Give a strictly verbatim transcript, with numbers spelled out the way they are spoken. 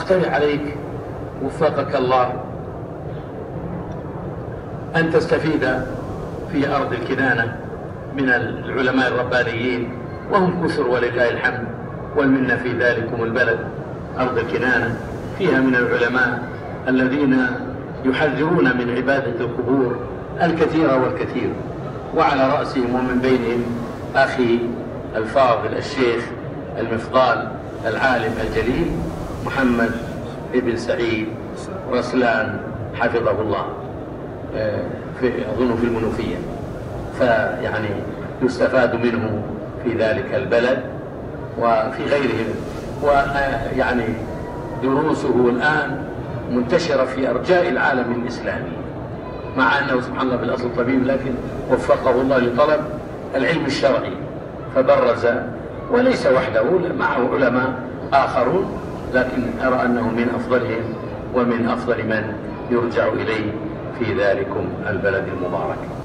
أقترح عليك وفقك الله أن تستفيد في أرض الكنانة من العلماء الربانيين، وهم كثر ولله الحمد والمنة في ذلكم البلد. أرض الكنانة فيها من العلماء الذين يحذرون من عبادة القبور الكثير والكثير، وعلى رأسهم ومن بينهم أخي الفاضل الشيخ المفضال العالم الجليل محمد ابن سعيد رسلان حفظه الله، في أظن في المنوفية، فيعني يستفاد منه في ذلك البلد وفي غيرهم. ويعني دروسه الآن منتشرة في أرجاء العالم الإسلامي، مع أنه سبحان الله بالأصل طبيب، لكن وفقه الله لطلب العلم الشرعي فبرز، وليس وحده، معه علماء آخرون، لكن أرى أنه من أفضلهم ومن أفضل من يرجع إليه في ذلكم البلد المبارك.